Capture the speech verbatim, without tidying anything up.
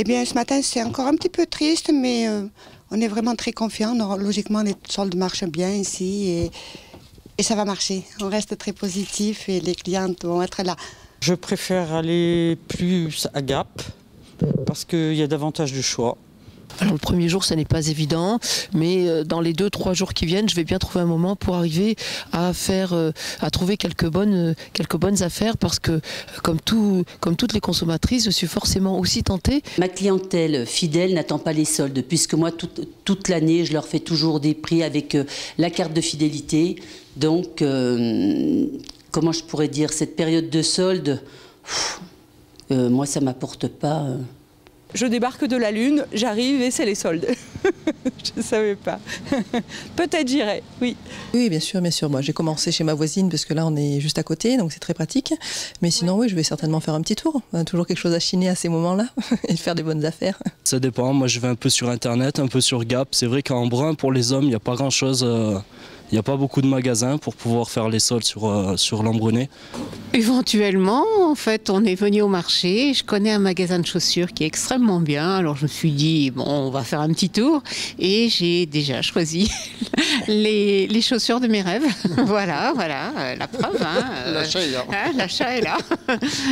Eh bien, ce matin, c'est encore un petit peu triste, mais euh, on est vraiment très confiants. Logiquement, les soldes marchent bien ici et, et ça va marcher. On reste très positif et les clientes vont être là. Je préfère aller plus à Gap parce qu'il y a davantage de choix. Alors le premier jour, ça n'est pas évident, mais dans les deux, trois jours qui viennent, je vais bien trouver un moment pour arriver à faire, à trouver quelques bonnes, quelques bonnes affaires, parce que comme tout, comme toutes les consommatrices, je suis forcément aussi tentée. Ma clientèle fidèle n'attend pas les soldes, puisque moi, toute, toute l'année, je leur fais toujours des prix avec la carte de fidélité. Donc, euh, comment je pourrais dire, cette période de soldes, pff, euh, moi, ça m'apporte pas... Euh, Je débarque de la Lune, j'arrive et c'est les soldes. Je ne savais pas. Peut-être j'irai, oui. Oui, bien sûr, bien sûr. Moi, j'ai commencé chez ma voisine parce que là, on est juste à côté, donc c'est très pratique. Mais sinon, oui, je vais certainement faire un petit tour. On a toujours quelque chose à chiner à ces moments-là et faire des bonnes affaires. Ça dépend. Moi, je vais un peu sur Internet, un peu sur Gap. C'est vrai qu'en brun, pour les hommes, il n'y a pas grand-chose. Euh, il n'y a pas beaucoup de magasins pour pouvoir faire les soldes sur, euh, sur l'Embrunet. Éventuellement, en fait, on est venu au marché. Je connais un magasin de chaussures qui est extrêmement bien. Alors je me suis dit, bon, on va faire un petit tour. Et j'ai déjà choisi les, les chaussures de mes rêves. Voilà, voilà, la preuve. Hein, L'achat est là. Hein, l'achat est là.